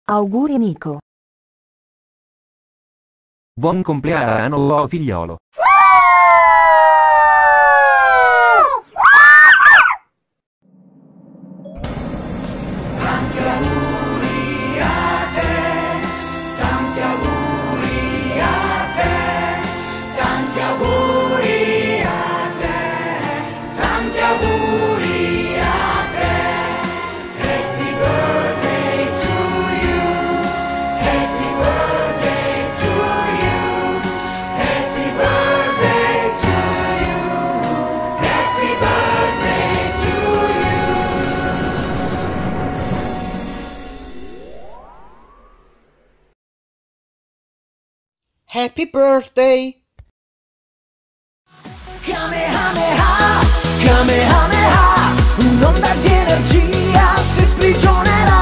Auguri Nico. Buon compleanno, figliolo. Tanti auguri a te, tanti auguri a te, tanti auguri a te, tanti auguri a te. Happy birthday to you, happy birthday to you, happy birthday to you, happy birthday to you. Happy birthday! Kamehameha, Kamehameha, un'onda di energia si sprigionerà